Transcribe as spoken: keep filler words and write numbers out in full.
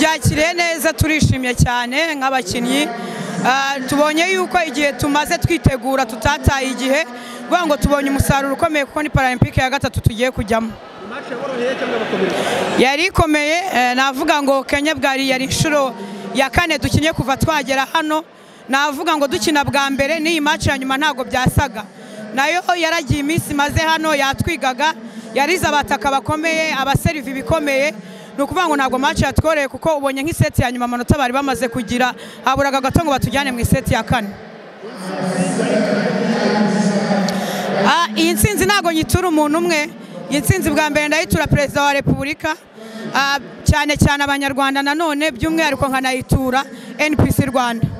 tubyakiriye neza turishimye cyane nk'abakinnyi tubonye yuko igihe tumaze twitegura tutataye igihe vuga ngo tubonye umusaruro ukomeye kuko ni Paralympique ya gatatu tugiye kujyamo. Yari ikomeye navuga ngo Kenya bwari yari inshuro ya kane dukinye kuva twagera hano, navuga ngo dukina bwa mbere n'iyi match ya nyuma ntago byasaga, nayo yaragiye iminsi maze hano yatwigaga, yariza abataka bakomeye abaserivi bikomeye, nukuvuga ngo ntago match yatworeye kuko ubonye nk'iseti ya nyuma amanota bari bamaze kugira haburaga gato ngo batujyane mu iseti ya kane. Ah, iyi nsinzi ntago nyitura umuntu umwe, iyi nsinzi bwa mbere ndayitura Perezida wa Repubulika, cyane cyane abanyarwanda nanone by'umwihariko nkanayitura N P C Rwanda.